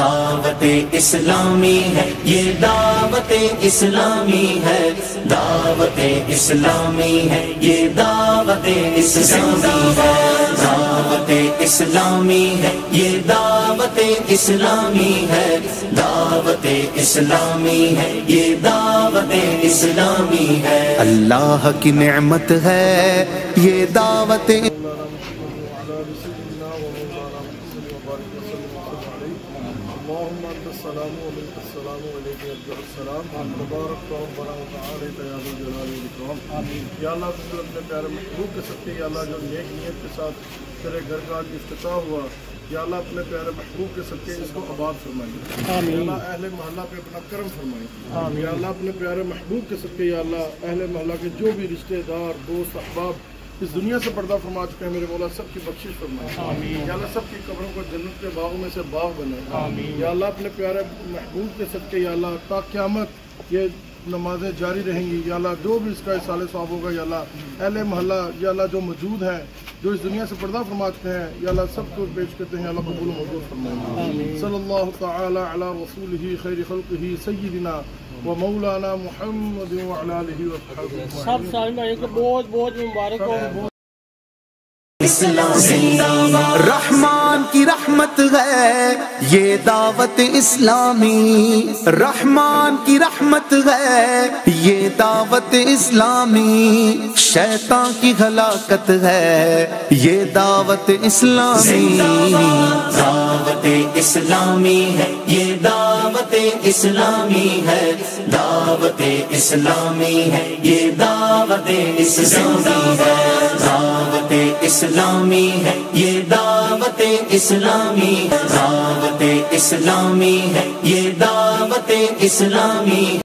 دعوت اسلامی ہے، یہ دعوت اسلامی ہے، دعوت اسلامی ہے، یہ دعوت اسلامی ہے، دعوت اسلامی ہے، یہ دعوت اسلامی ہے، دعوت اسلامی ہے، یہ دعوت اسلامی ہے۔ اللہ کی نعمت ہے یہ دعوت اللهم انت السلام ومنك السلام واليك يرجع السلام تبارك ربنا وتعالى يا ذا الجلال والاكرام آمین۔ یا اللہ تو اپنے پیارے محبوب کے صدقے یا اللہ جو نیک نیت کے ساتھ تیرے گھر کا افتتاح ہوا، یا اللہ اپنے پیارے محبوب کے صدقے اس کو آباد فرمائیے آمین۔ یا اللہ اہل محلہ پہ اپنا کرم فرمائیے آمین۔ یا اللہ اپنے پیارے محبوب کے صدقے یا اللہ اہل محلہ کے جو بھی رشتہ دار دوست احباب اس دنیا سے پردہ فرما چکے ہیں، میرے مولا سب کی بخشش فرمائے آمین۔ یا اللہ سب کی قبروں کو جنت کے باغوں میں سے باغ بنائے آمین۔ یا اللہ اپنے پیارے محبوب کے صدقے یا اللہ تا قیامت یہ نمازیں جاری رہیں گی، یا اللہ جو بھی اس کا اصال ثواب ہوگا، یا اللہ اہل محلہ یا اللہ جو موجود ہیں جو اس دنیا سے پردہ فرما چکے ہیں، یا اللہ سب کو پیش کرتے ہیں، اللہ قبول و منظور فرمائے آمین۔ صلی اللہ تعالی علی رسولہ خیر خلقہ سیدنا و مولانا محمد وعلی آلہ وصحبہ سب سالم بھائی کو بہت بہت مبارک ہو۔ رحمان کی رحمت ہے یہ دعوت اسلامی، رحمان کی رحمت ہے یہ دعوت اسلامی، شیطان کی ہلاکت ہے یہ دعوت اسلامی، دعوت اسلامی ہے یہ دعوت اسلامی ہے، دعوت اسلامی ہے یہ دعوت اسلامی ہے، دعوت اسلامی ہے یہ دعوت اسلامی، دعوت اسلامی ہے یہ دعوت اسلامی۔